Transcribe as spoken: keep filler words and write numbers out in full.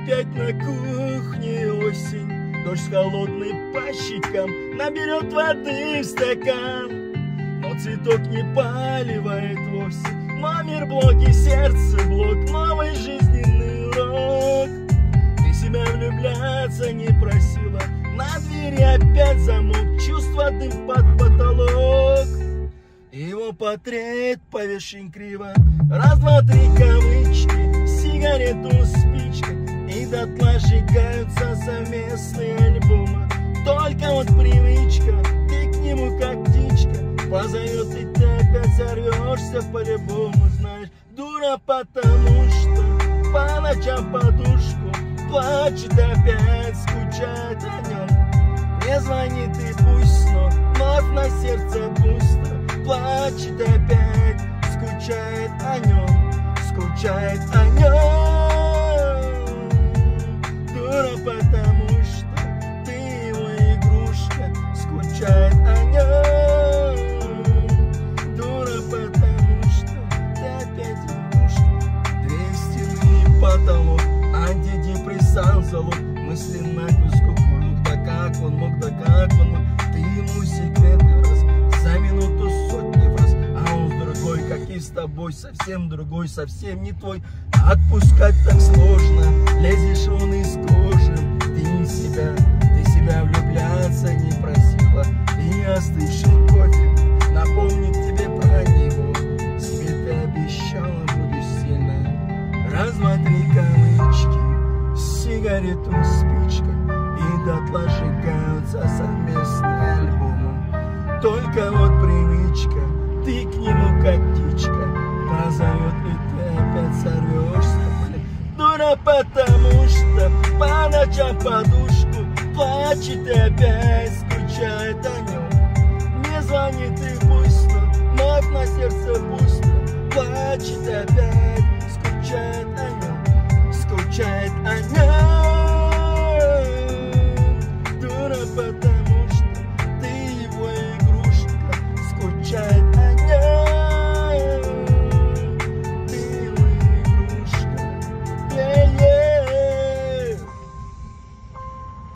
опять на кухне осень, дождь холодный по щекам наберет воды в стакан. Но цветок не поливает вовсе, но мир блок и сердце блок, новый жизненный урок. Ты себя влюбляться не просила, на двери опять замок, чувство дым под потолок. Его портрет повешен криво, раз, два, три кавычки, сигарету, спичка, и дотла сжигаются совместные альбомы. Только вот привычка, ты к нему как птичка, позовет, и ты опять сорвешься по-любому. Знаешь, дура, потому что по ночам подушку плачет, опять скучает о нем. Не звонит и пусть, но вновь на сердце пусто, плачет опять, скучает о нем, скучает о нем. Дура, потому что ты его игрушка, скучает о нем. Дура, потому что ты опять игрушка. Две стены и потолок, антидепрессант залог, мысли на куску курок. Да как он мог, да как он мог, ты ему секреты раз, за минуту сотни фраз, а он другой, как и с тобой, совсем другой, совсем не твой. Отпускать так сложно, лезешь он из кожи. Ты себя, ты себя влюбляться не просила, и остывший кофе напомнит тебе про него. Себе ты обещала, буду сильная. Раз, два, три кавычки, сигарету, спичка, и дотла сжигаются совместные альбомы. Только вот привычка, ты к нему как птичка, позовет, и ты опять сорвешься. Дура, потому что по ночам подушку плачет, и опять скучает о нем. Не звонит и пусть, но вновь на сердце пусто, плачет опять.